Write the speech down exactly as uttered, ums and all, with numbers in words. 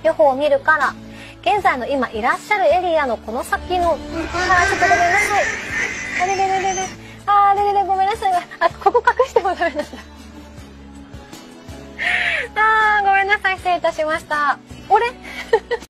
予報を見るから、現在の今いらっしゃるエリアのこの先の、あー、ちょっとごめんなさい。あれれれれれ。あー、れれれ、ごめんなさい。あ、ここ隠してもダメなんだ。あー、ごめんなさい。失礼いたしました。あれ